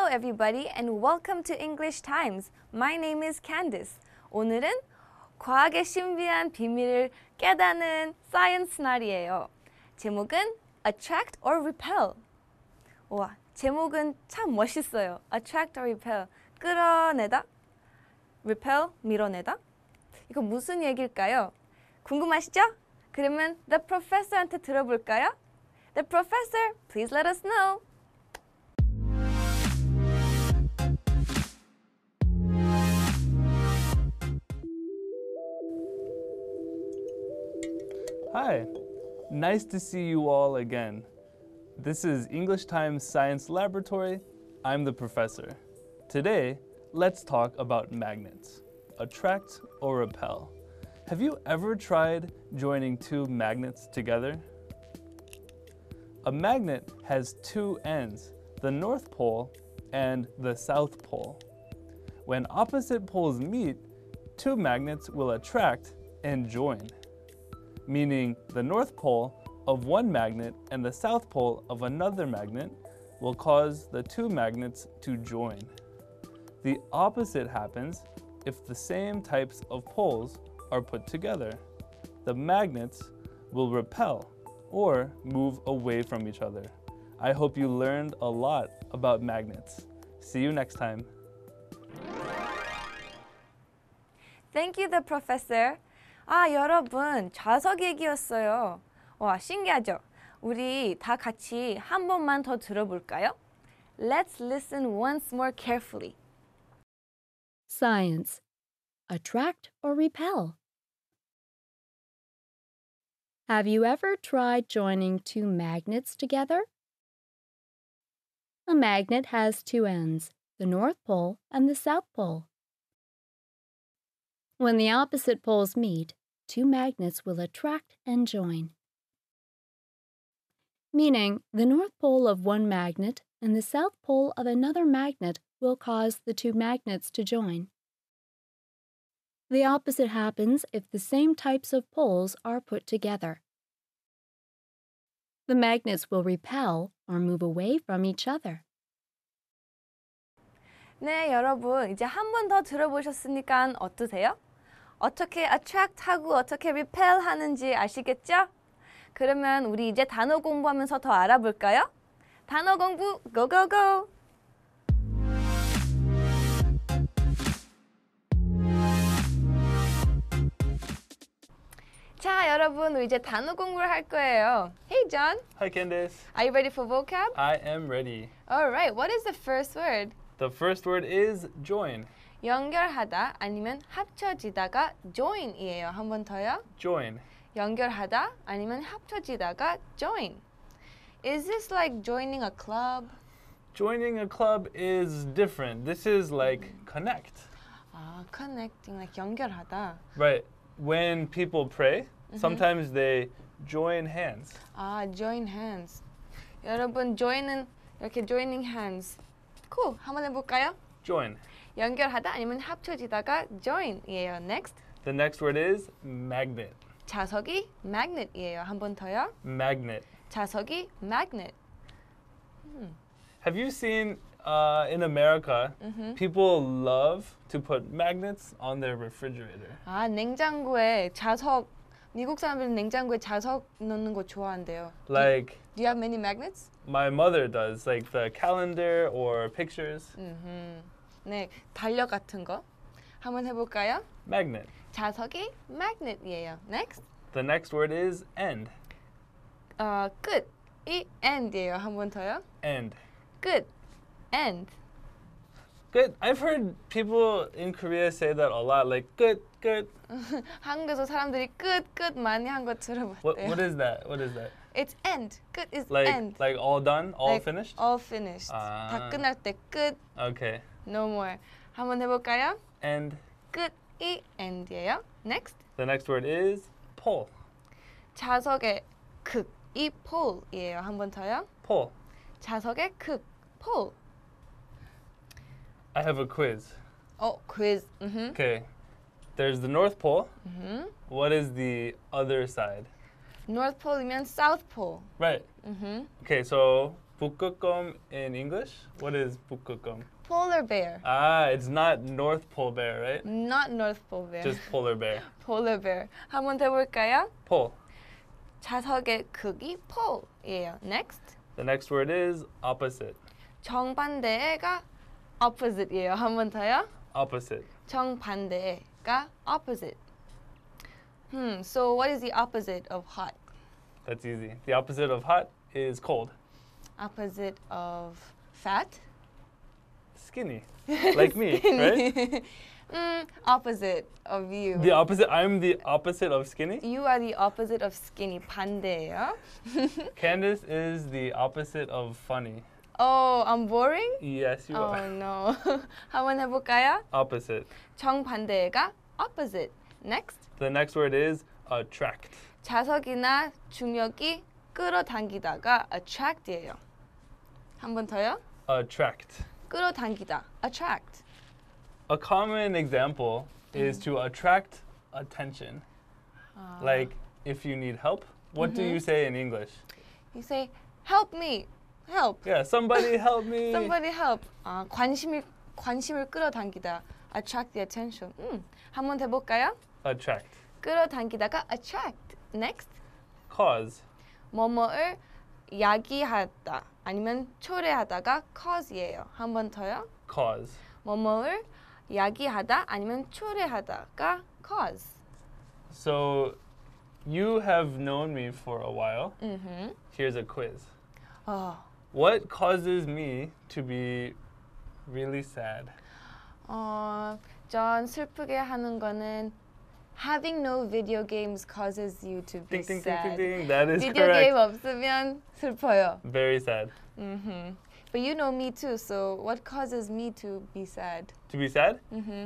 everybody, and welcome to English Times. My name is Candice. 오늘은 과학의 신비한 비밀을 깨닫는 사이언스 날이에요. 제목은 Attract or Repel. 와, 제목은 참 멋있어요. Attract or Repel. 끌어내다? Repel? 밀어내다? 이거 무슨 얘기일까요? 궁금하시죠? 그러면 The Professor한테 들어볼까요? The Professor, please let us know. Hi, nice to see you all again. This is English Times Science Laboratory. I'm the professor. Today, let's talk about magnets. Attract or repel. Have you ever tried joining two magnets together? A magnet has two ends, the North Pole and the South Pole. When opposite poles meet, two magnets will attract and join, meaning the North Pole of one magnet and the South Pole of another magnet will cause the two magnets to join. The opposite happens if the same types of poles are put together. The magnets will repel or move away from each other. I hope you learned a lot about magnets. See you next time. Thank you, the professor. 아, 여러분, 자석 얘기였어요. 와, 신기하죠? 우리 다 같이 한 번만 더 들어볼까요? Let's listen once more carefully. Science. Attract or repel? Have you ever tried joining two magnets together? A magnet has two ends, the North Pole and the South Pole. When the opposite poles meet, two magnets will attract and join, meaning the North Pole of one magnet and the South Pole of another magnet will cause the two magnets to join. The opposite happens if the same types of poles are put together. The magnets will repel or move away from each other. 네, 여러분, 이제 한 번 더 들어보셨으니까 어떠세요? 어떻게 attract하고 어떻게 repel 하는지 아시겠죠? 그러면 우리 이제 단어 공부하면서 더 알아볼까요? 단어 공부, go, go, go! 자, 여러분, 우리 이제 단어 공부를 할 거예요. Hey, John. Hi, Candice. Are you ready for vocab? I am ready. All right, what is the first word? The first word is join. 연결하다 아니면 합쳐지다가 join이에요. 한 번 더요. Join. 연결하다 아니면 합쳐지다가 join. Is this like joining a club? Joining a club is different. This is like connect. 아, connecting, like 연결하다. Right. When people pray, sometimes they join hands. 아, join hands. 여러분, join은 이렇게 joining hands. Cool. 한번 해볼까요? Join. 연결하다 아니면 합쳐지다가 join이에요. Next. The next word is magnet. 자석이 magnet이에요. 한 번 더요. Magnet. 자석이 magnet. Have you seen in America, people love to put magnets on their refrigerator? 아, 냉장고에 자석. 미국 사람들은 냉장고에 자석 넣는 거 좋아한대요. Like Do you have many magnets? my mother does, like the calendar or pictures. 네, 달력 같은 거. 한번 해볼까요? Magnet. 자석이 magnet이에요. Next. The next word is end. 끝. 이 end이에요. 한 번 더요. End. 끝. end. Good. I've heard people in Korea say that a lot, like good, good. 한국에서 사람들이 끝 많이 한 거 들어봤대요. What is that? What is that? It's end. 끝 is Like end. like all done, all Like, finished? All finished. 아. 다 끝날 때 끝. Okay. No more. 한번 해볼까요? And 끝이 end이에요. Next. the next word is pole. 자석의 극이 pole이에요. 한 번 더요. Pole. 자석의 극. pole. I have a quiz. quiz. Okay. There's the North Pole. What is the other side? North Pole이면 South Pole. Right. Okay, so 북극곰 in English? What is 북극곰? Polar bear. Ah, it's not North Pole bear, right? Not North Pole bear. Just polar bear. Polar bear. 한번 더 볼까요? Pole. 자석의 크기 pole이에요. Next. The next word is opposite. 정반대가 opposite이에요. 한번 더요. Opposite. 정반대가 opposite. So what is the opposite of hot? That's easy. The opposite of hot is cold. Opposite of fat? Skinny. Like me, right? Opposite of you. The opposite. I'm the opposite of skinny. You are the opposite of skinny. 반대예요. Candace is the opposite of funny. Oh, I'm boring? Yes, you Oh are. no. 한번 해볼까요? Opposite. 정반대가 opposite. Next. The next word is attract. 자석이나 중력이 끌어당기다가 attract이에요. 한 번 더요. Attract. 끌어당기다. attract. A common example is to attract attention. Like if you need help, what do you say in English? You say, help me. Help. Yeah, somebody help me. Somebody help. 관심을 끌어당기다. attract the attention. 한 번 해볼까요? Attract. 끌어당기다가 attract. Next. Cause. 뭐뭐를 야기하다 아니면 초래하다가 cause이에요. 한 번 더요. Cause. 뭐뭐를 야기하다 아니면 초래하다가 cause. So you have known me for a while. Here's a quiz. What causes me to be really sad? 전 슬프게 하는 거는 having no video games causes you to be Ding, ding, ding, sad. ding, ding. That is 비디오 게임 correct. 없으면 슬퍼요. Very sad. But you know me too, so what causes me to be sad? To be sad?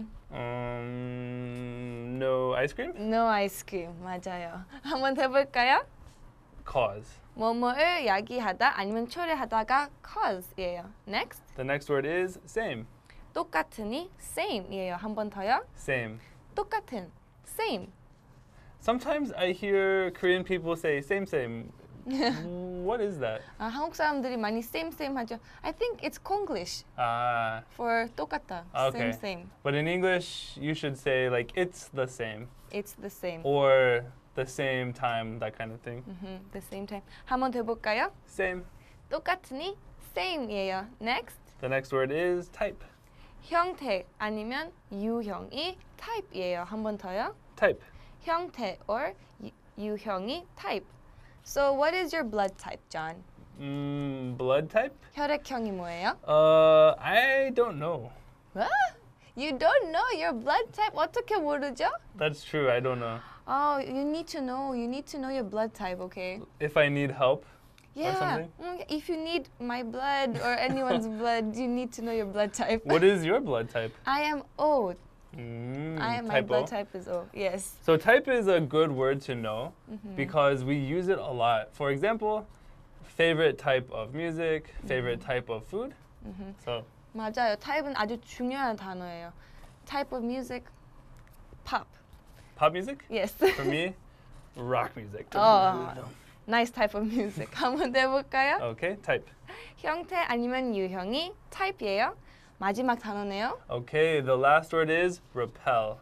No ice cream? No ice cream. 맞아요. 한번 해볼까요? Cause. 뭐뭐를 야기하다 아니면 초래하다가 cause이에요. Next. The next word is same. 똑같으니 same이에요. 한 번 더요. Same. 똑같은. same. Sometimes I hear Korean people say same, same. What is that? 한국 사람들이 많이 same 하죠. I think it's Konglish Ah, for 똑같다. okay. Same. But in English, you should say like it's the same It's the same. or the same time, that kind of thing. The same time. 한번 더 볼까요? Same. 똑같으니 same이에요. Next. The next word is type. 형태 아니면 유형이 type이에요. 한 번 더요. Type. 형태 or 유형이 type. So what is your blood type, John? Blood type? 혈액형이 뭐예요? I don't know. What? You don't know your blood type? 어떻게 모르죠? That's true. I don't know. Oh, you need to know. You need to know your blood type, okay? If I need help Yeah. or something. If you need my blood or anyone's blood, you need to know your blood type. What is your blood type? I am O. My Type blood O. type is O. Yes. So type is a good word to know because we use it a lot. For example, favorite type of music, favorite type of food. So 맞아요. 타입은 아주 중요한 단어예요. Type of music, pop. pop music? Yes. For me, rock music. Nice type of music. 한번 해볼까요? Okay, type. 형태 아니면 유형이 type이에요. 마지막 단어네요. Okay, the last word is repel.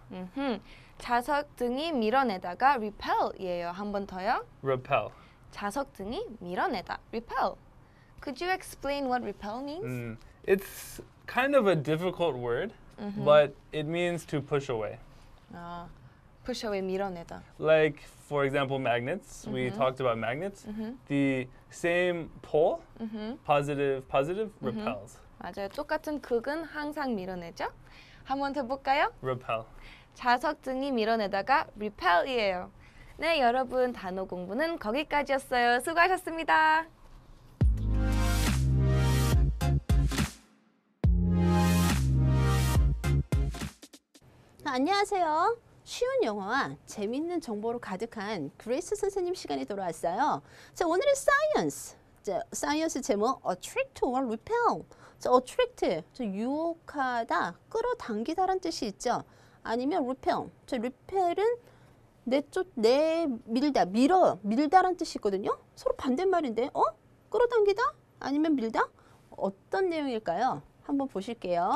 자석 등이 밀어내다가 repel이에요. 한 번 더요. Repel. 자석 등이 밀어내다. repel. Could you explain what repel means? It's kind of a difficult word, but it means to push away. push away, 밀어내다. Like, for example, magnets. We talked about magnets. The same pole, positive, repels. 맞아요. 똑같은 극은 항상 밀어내죠. 한번 더 볼까요? Repel. 자석 등이 밀어내다가 repel이에요. 네, 여러분 단어 공부는 거기까지였어요. 수고하셨습니다. 안녕하세요. 쉬운 영어와 재미있는 정보로 가득한 그레이스 선생님 시간이 돌아왔어요. 자, 오늘은 사이언스. 자, 사이언스 제목 attract와 repel. 자, attract, 유혹하다, 끌어당기다라는 뜻이 있죠. 아니면 repel. 자, repel은 내밀다, 밀다라는 뜻이 있거든요. 서로 반대말인데, 끌어당기다, 아니면 밀다? 어떤 내용일까요? 한번 보실게요.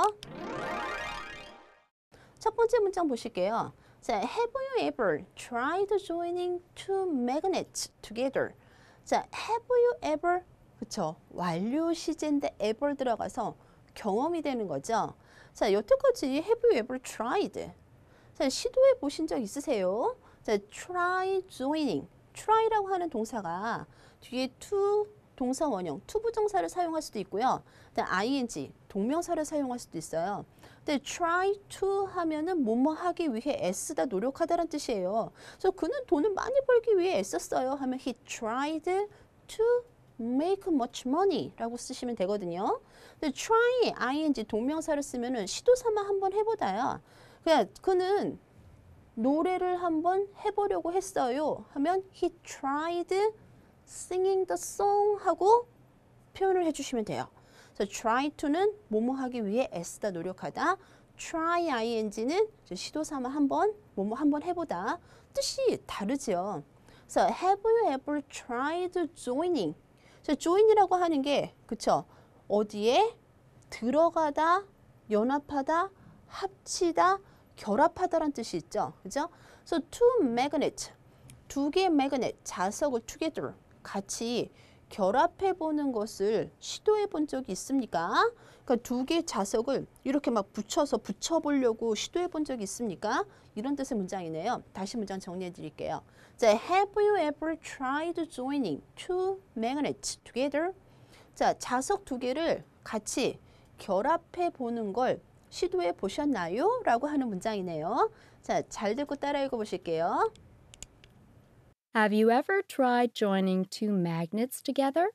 첫 번째 문장 보실게요. 자, have you ever tried joining two magnets together? 자, have you ever, 그쵸? 완료 시제인데 ever 들어가서 경험이 되는 거죠. 자, 여태까지 have you ever tried? 자, 시도해 보신 적 있으세요? 자, try joining. try라고 하는 동사가 뒤에 to 동사 원형, to 부정사를 사용할 수도 있고요. ing, 동명사를 사용할 수도 있어요. 근데 try to 하면은 뭐뭐 하기 위해 애쓰다, 노력하다라는 뜻이에요. 그래서 그는 돈을 많이 벌기 위해 애썼어요 하면 he tried to make much money 라고 쓰시면 되거든요. 근데 try, ing, 동명사를 쓰면은 시도 삼아 한번 해보다야. 그냥 그는 노래를 한번 해보려고 했어요 하면 he tried singing the song 하고 표현을 해주시면 돼요. 그래서 try to는 뭐뭐 하기 위해 애쓰다, 노력하다. try ing는 시도 삼아 한번 뭐뭐 한번 해보다. 뜻이 다르죠. 그래서 have you ever tried joining? join이라고 하는 게 그쵸? 어디에 들어가다, 연합하다, 합치다, 결합하다라는 뜻이 있죠. 그죠? 그래서 two magnet, 두 개의 magnet, 자석을 together, 같이 결합해 보는 것을 시도해 본 적이 있습니까? 그러니까 두 개의 자석을 이렇게 막 붙여보려고 시도해 본 적이 있습니까? 이런 뜻의 문장이네요. 다시 문장 정리해 드릴게요. 자, have you ever tried joining two magnets together? 자, 자석 두 개를 같이 결합해 보는 걸 시도해 보셨나요? 라고 하는 문장이네요. 자, 잘 듣고 따라 읽어 보실게요. Have you ever tried joining two magnets together?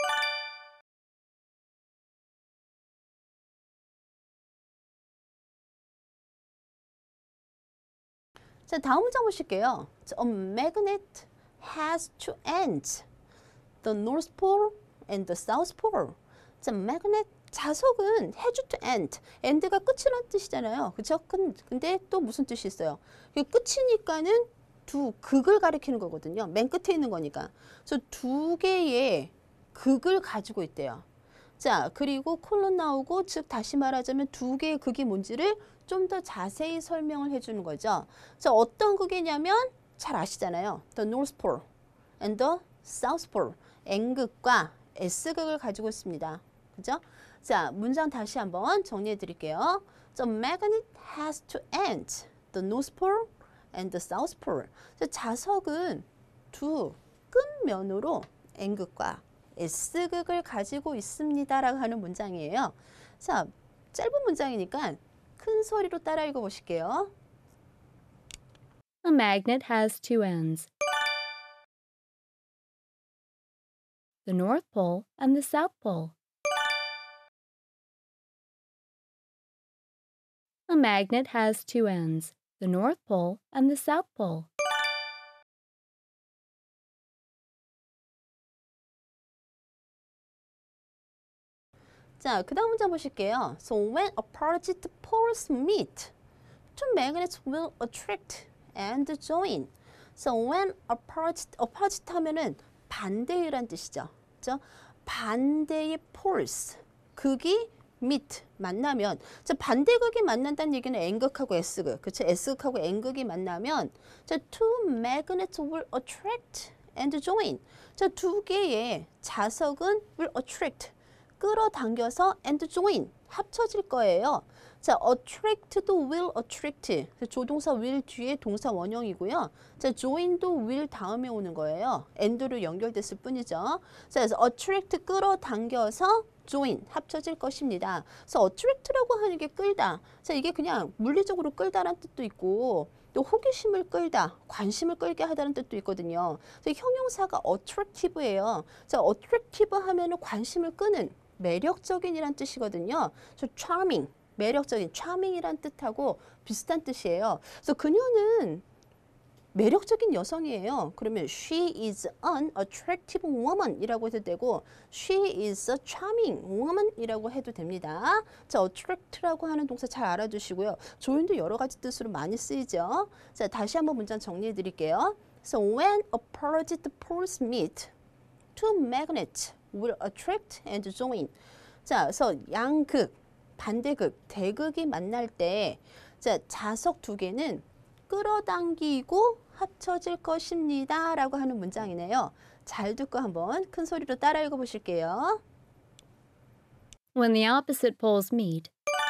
자, 다음 문장 보실게요. A magnet has two ends, the North Pole and the South Pole. 자, magnet, 자석은 has to end. end가 끝이라는 뜻이잖아요. 그렇죠? 근데 또 무슨 뜻이 있어요? 끝이니까는 두 극을 가리키는 거거든요. 맨 끝에 있는 거니까. 그래서 두 개의 극을 가지고 있대요. 자, 그리고 콜론 나오고, 즉 다시 말하자면 두 개의 극이 뭔지를 좀 더 자세히 설명을 해주는 거죠. 자, 어떤 극이냐면 잘 아시잖아요. The North Pole and the South Pole. N극과 S극을 가지고 있습니다. 그죠? 자, 문장 다시 한번 정리해 드릴게요. The magnet has two ends, the North Pole and the South Pole. 자석은 두 끝면으로 N극과 S극을 가지고 있습니다라고 하는 문장이에요. 자, 짧은 문장이니까 큰 소리로 따라 읽어 보실게요. A magnet has two ends, the North Pole and the South Pole. A magnet has two ends, the North Pole and the South Pole. 자, 그 다음 문장 보실게요. So when opposite poles meet, two magnets will attract and join. So when opposite 하면은 반대란 뜻이죠. 그죠? 반대의 poles, 극이 meet, 만나면. 자, 반대극이 만난다는 얘기는 N극하고 S극, 그렇죠? S극하고 N극이 만나면 자, two magnets will attract and join. 자, 두 개의 자석은 will attract, 끌어당겨서 and join, 합쳐질 거예요. 자, attract도 will attract, 조동사 will 뒤에 동사 원형이고요. 자, join도 will 다음에 오는 거예요. and로 연결됐을 뿐이죠. 자, 그래서 attract 끌어당겨서 join, 합쳐질 것입니다. 그래서 attract라고 하는 게 끌다. 자, 이게 그냥 물리적으로 끌다라는 뜻도 있고 또 호기심을 끌다, 관심을 끌게 하다는 뜻도 있거든요. 그래서 형용사가 attractive예요. 자, attractive 하면은 관심을 끄는, 매력적인이란 뜻이거든요. 저 charming, 매력적인, charming이란 뜻하고 비슷한 뜻이에요. 그래서 그녀는 매력적인 여성이에요. 그러면 she is an attractive woman 이라고 해도 되고 she is a charming woman 이라고 해도 됩니다. 자, attract라고 하는 동사 잘 알아두시고요. 조인도 여러 가지 뜻으로 많이 쓰이죠. 자, 다시 한번 문장 정리해 드릴게요. So when opposite poles meet, two magnets will attract and join. 자, 그래서 양극, 반대극, 대극이 만날 때 자, 자석 두 개는 끌어당기고 합쳐질 것입니다. 라고 하는 문장이네요. 잘 듣고 한번 큰 소리로 따라 읽어보실게요. When the opposite poles meet,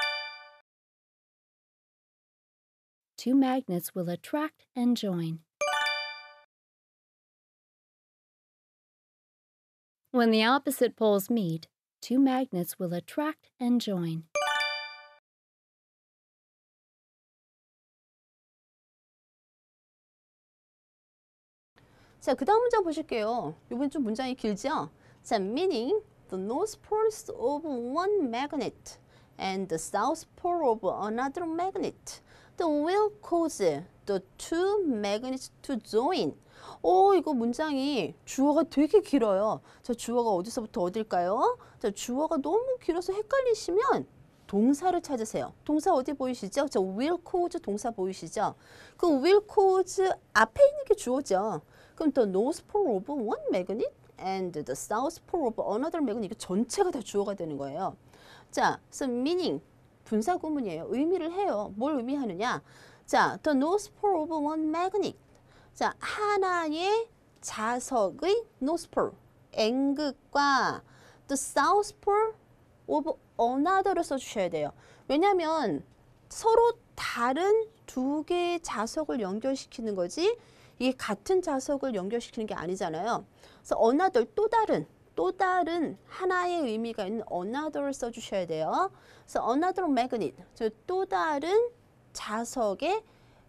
two magnets will attract and join. When the opposite poles meet, two magnets will attract and join. 자, 그 다음 문장 보실게요. 이번 좀 문장이 길죠? 자, meaning the north poles of one magnet and the south pole of another magnet. The will cause the two magnets to join. 이거 문장이 주어가 되게 길어요. 자, 주어가 어디서부터 어딜까요? 자, 주어가 너무 길어서 헷갈리시면 동사를 찾으세요. 동사 어디 보이시죠? 저 will cause 동사 보이시죠? 그 will cause 앞에 있는 게 주어죠. 그럼 the north pole of one magnet and the south pole of another magnet 이거 전체가 다 주어가 되는 거예요. 자, so meaning 분사 구문이에요. 의미를 해요. 뭘 의미하느냐? 자, the north pole of one magnet. 자, 하나의 자석의 north pole, N극과 the south pole of another를 써주셔야 돼요. 왜냐하면 서로 다른 두 개의 자석을 연결시키는 거지 이게 같은 자석을 연결시키는 게 아니잖아요. 그래서 another 또 다른 하나의 의미가 있는 another를 써주셔야 돼요. 그래서 another magnet, 또 다른 자석의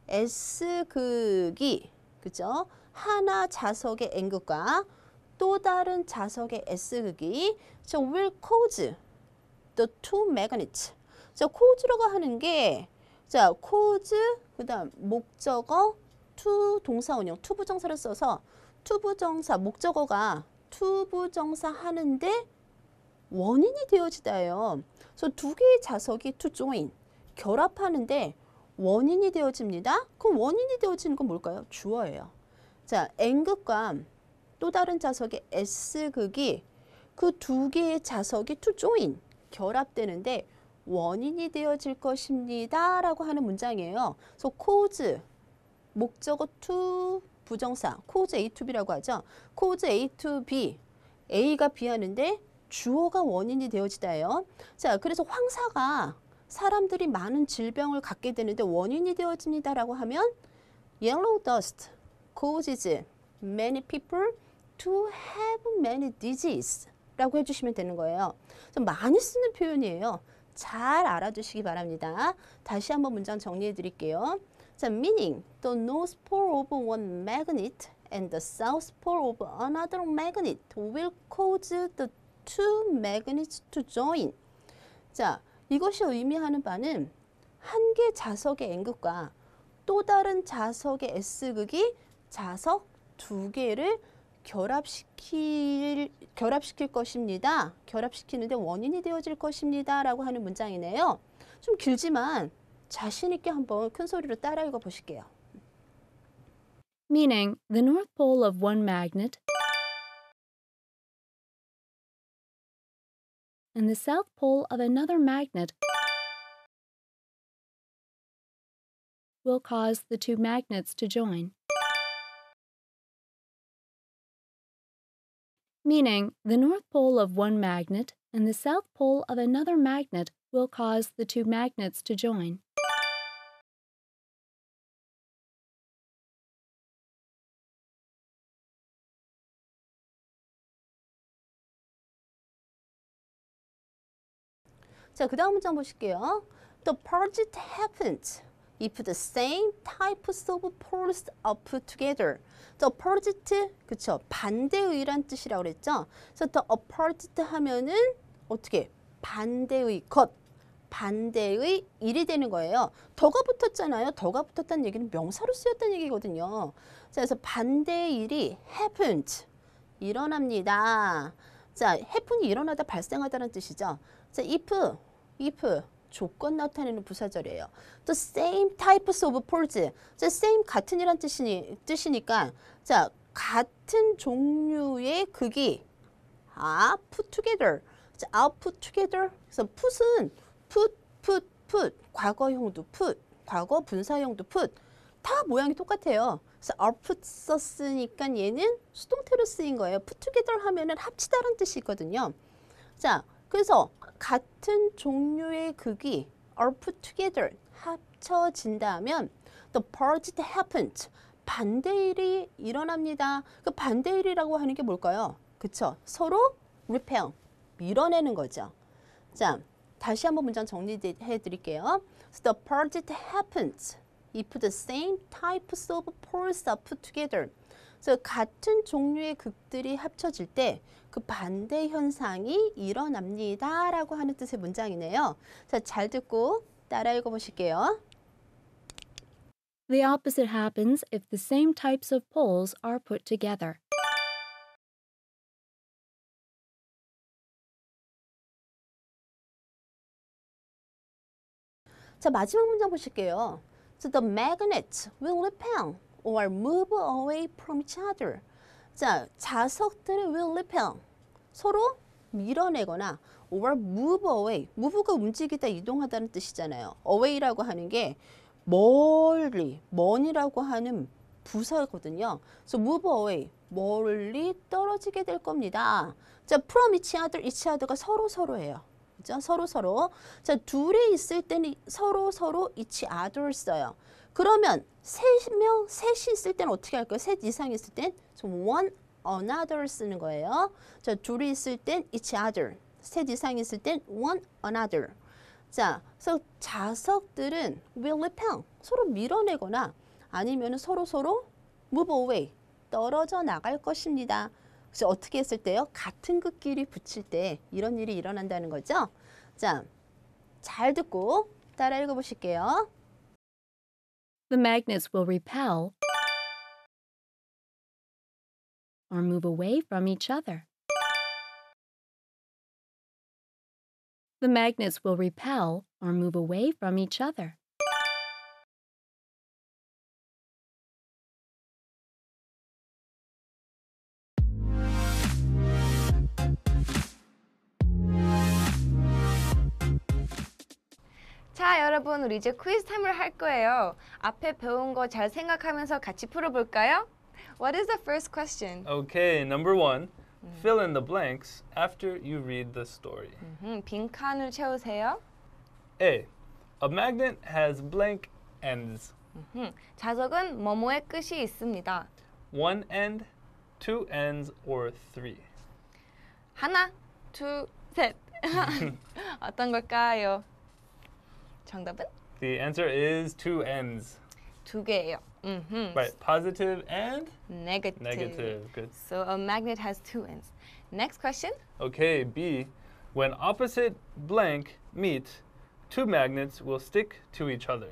S극이, 그죠? 하나 자석의 N극과 또 다른 자석의 S극이 will cause the two magnets. 자, cause라고 하는 게, 자, cause, 그 다음 목적어, to 동사원형, to 부정사를 써서 to 부정사, 목적어가 to 부정사 하는데 원인이 되어지다예요. 그래서 두 개의 자석이 to join, 결합하는데 원인이 되어집니다. 그럼 원인이 되어지는 건 뭘까요? 주어예요. 자, N극과 또 다른 자석의 S극이 그 두 개의 자석이 to join, 결합되는데 원인이 되어질 것입니다. 라고 하는 문장이에요. 그래서 cause, 목적어 to 부정사, cause A to B라고 하죠. cause A to B, A가 B 하는데 주어가 원인이 되어지다예요. 자, 그래서 황사가 사람들이 많은 질병을 갖게 되는데 원인이 되어집니다라고 하면 yellow dust causes many people to have many diseases 라고 해주시면 되는 거예요. 좀 많이 쓰는 표현이에요. 잘 알아두시기 바랍니다. 다시 한번 문장 정리해 드릴게요. 자, meaning the north pole of one magnet and the south pole of another magnet will cause the two magnets to join. 자, 이것이 의미하는 바는 한 개 자석의 N극과 또 다른 자석의 S극이 자석 두 개를 결합시킬 것입니다. 결합시키는데 원인이 되어질 것입니다. 라고 하는 문장이네요. 좀 길지만 자신 있게 한번 큰 소리로 따라 읽어 보실게요. Meaning, the north pole of one magnet and the south pole of another magnet will cause the two magnets to join. Meaning, the north pole of one magnet and the south pole of another magnet will cause the two magnets to join. 자, 그 다음 문장 보실게요. The opposite happens if the same types of poles are put together. The opposite, 그쵸? 반대의란 뜻이라고 그랬죠? 그래서 the opposite 하면은 어떻게? 반대의 것, 반대의 일이 되는 거예요. 더가 붙었잖아요. 더가 붙었다는 얘기는 명사로 쓰였다는 얘기거든요. 자, 그래서 반대의 일이 happened, 일어납니다. 자, happen이 일어나다, 발생하다는 뜻이죠. 자, if 조건 나타내는 부사절이에요. The same types of poles. 자, same 같은이란 뜻이니까 자, 같은 종류의 극이 put together. 자, I'll put together. 그래서 put은 put. 과거형도 put, 과거 분사형도 put. 다 모양이 똑같아요. 그래서 I'll put 썼으니까 얘는 수동태로 쓰인 거예요. put together 하면은 합치다라는 뜻이 있거든요. 자, 그래서 같은 종류의 극이 I'll put together 합쳐진다면 the opposite happened. 반대일이 일어납니다. 그 반대일이라고 하는 게 뭘까요? 그쵸? 서로 repel, 밀어내는 거죠. 자, 다시 한번 문장 정리해 드릴게요. So the opposite happens if the same types of poles are put together. 그래서 같은 종류의 극들이 합쳐질 때 그 반대 현상이 일어납니다. 라고 하는 뜻의 문장이네요. 자, 잘 듣고 따라 읽어보실게요. The opposite happens if the same types of poles are put together. 자, 마지막 문장 보실게요. So the magnets will repel or move away from each other. 자, 자석들이 will repel. 서로 밀어내거나 or move away. move가 움직이다, 이동하다는 뜻이잖아요. away라고 하는 게 멀리, 먼이라고 하는 부사거든요. So move away. 멀리 떨어지게 될 겁니다. 자, from each other가 서로예요. 그죠? 서로. 자, 둘이 있을 때는 서로 each other 써요. 그러면 셋이 있을 때는 어떻게 할까요? 셋 이상이 있을 땐 one another 쓰는 거예요. 자, 둘이 있을 땐 each other. 셋 이상이 있을 땐 one another. 자, 그래서 자석들은 will repel. 서로 밀어내거나 아니면 서로 move away. 떨어져 나갈 것입니다. 그래서 어떻게 했을 때요? 같은 극끼리 붙일 때 이런 일이 일어난다는 거죠. 자, 잘 듣고 따라 읽어보실게요. The magnets will repel or move away from each other. The magnets will repel or move away from each other. 자, 여러분, 우리 이제 퀴즈 타임을 할 거예요. 앞에 배운 거 잘 생각하면서 같이 풀어볼까요? What is the first question? Okay, number 1. Fill in the blanks after you read the story. 빈칸을 채우세요. A. A magnet has blank ends. 자석은 뭐뭐의 끝이 있습니다. One end, two ends, or three. 하나, 둘, 셋. 어떤 걸까요? 정답은 The answer is two ends. 두 개예요. Right, positive and Negative. negative. Good. So a magnet has two ends. Next question. Okay, B. When opposite blank meet, two magnets will stick to each other.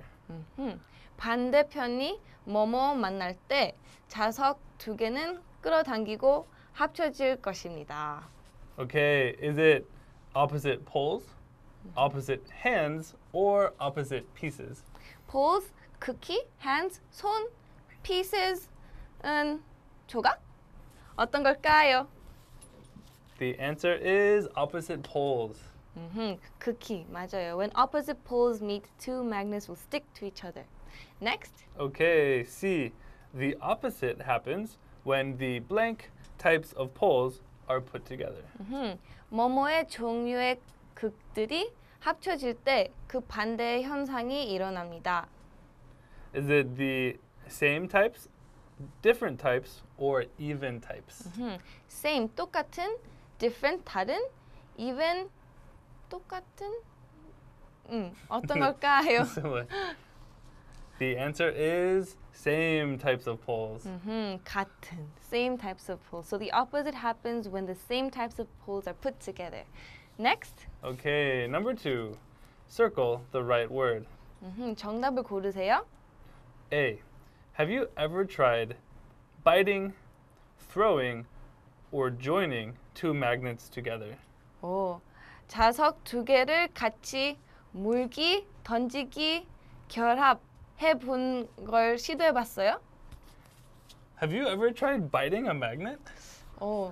반대편이 뭐뭐 만날 때 자석 두 개는 끌어당기고 합쳐질 것입니다. Okay, is it opposite poles, opposite hands, or opposite pieces? Poles, 크기, hands, 손, pieces은 조각? 어떤 걸까요? The answer is opposite poles. 크기, 맞아요. When opposite poles meet, two magnets will stick to each other. Next. Okay, C. The opposite happens when the blank types of poles are put together. 뭐뭐의 종류의 극들이 합쳐질 때 그 반대의 현상이 일어납니다. Is it the same types, different types, or even types? Same, 똑같은, different, 다른, even, 똑같은, 어떤 걸까요? Similar. The answer is same types of poles. 같은, same types of poles. So the opposite happens when the same types of poles are put together. Next. Okay, number 2. Circle the right word. 정답을 고르세요. A. Have you ever tried biting, throwing, or joining two magnets together? 오, 자석 두 개를 같이 물기, 던지기, 결합해 본 걸 시도해 봤어요? Have you ever tried biting a magnet? 오,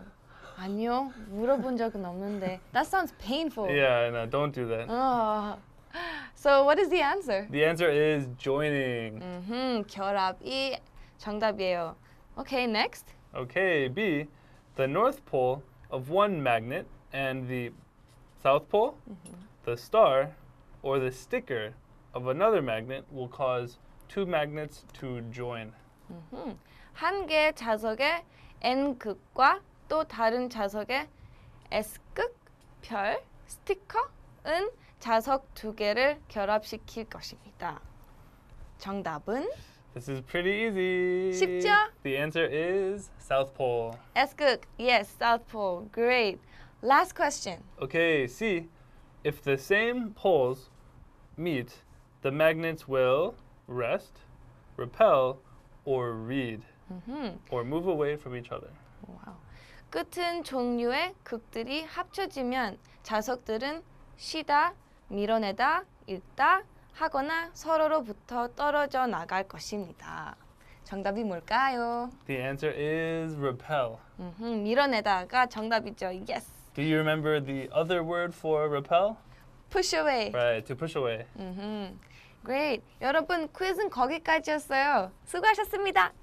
아니요, 물어본 적은 없는데. That sounds painful. Yeah, no, don't do that. Oh. So what is the answer? The answer is joining. 결합이 정답이에요. Okay, next. Okay, B. The North Pole of one magnet and the South Pole, the star, or the sticker of another magnet will cause two magnets to join. 한 개의 자석의 N극과 또 다른 자석의 S극, 별, 스티커은 자석 두 개를 결합시킬 것입니다. 정답은 This is pretty easy. 쉽죠? The answer is South Pole. S극, yes, South Pole, great. Last question. Okay, C. If the same poles meet, the magnets will rest, repel, or read, or move away from each other. 와우. 끝은 종류의 극들이 합쳐지면 자석들은 쉬다, 밀어내다, 읽다 하거나 서로로부터 떨어져 나갈 것입니다. 정답이 뭘까요? The answer is repel. 밀어내다가 정답이죠. Yes. Do you remember the other word for repel? Push away. Right, to push away. Great. 여러분 퀴즈는 거기까지였어요. 수고하셨습니다.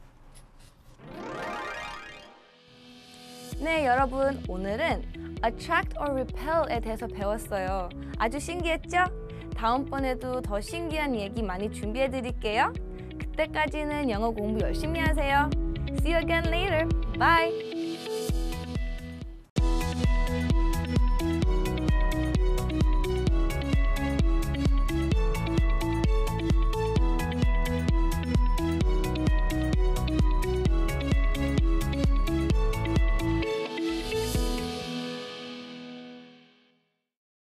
네, 여러분 오늘은 attract or repel에 대해서 배웠어요. 아주 신기했죠? 다음번에도 더 신기한 얘기 많이 준비해 드릴게요. 그때까지는 영어 공부 열심히 하세요. See you again later. Bye.